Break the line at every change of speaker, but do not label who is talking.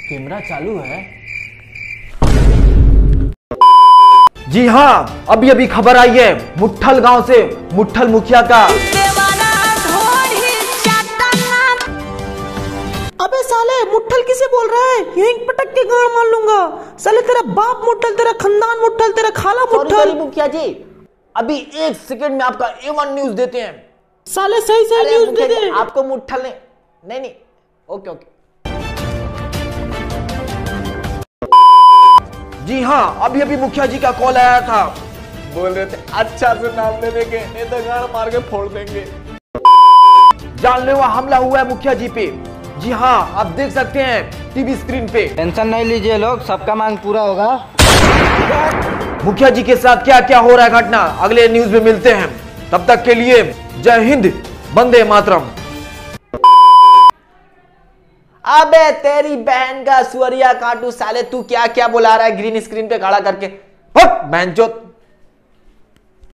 Camera चालू है।
जी हाँ, अभी अभी खबर आई है मुट्ठल गांव से मुट्ठल मुखिया का।
अबे साले, मुट्ठल किसे बोल रहा है? यहीं पटक के गाड़ मार लूंगा। साले तेरा बाप मुट्ठल, तेरा खानदान मुट्ठल, तेरा खाला मुट्ठल।
मुखिया जी, अभी 1 सेकंड में आपका A1 न्यूज देते हैं।
साले सही सही न्यूज दे दे।
आपको मुट्ठल नहीं, ओके।
जी हाँ, अभी अभी मुखिया जी का कॉल आया था।
बोल रहे थे अच्छा से नाम ले देंगे, नहीं तो गाड़ मार के फोड़ देंगे।
जानलेवा हमला हुआ है मुखिया जी पे। जी हाँ, आप देख सकते हैं टीवी स्क्रीन पे।
टेंशन नहीं लीजिए लोग, सबका मांग पूरा होगा।
मुखिया जी के साथ क्या क्या हो रहा है घटना, अगले न्यूज में मिलते हैं। तब तक के लिए जय हिंद, वंदे मातरम।
अबे तेरी बहन का सुअरिया काटू, साले तू क्या क्या बुला रहा है ग्रीन स्क्रीन पे खड़ा करके? बहनचोद।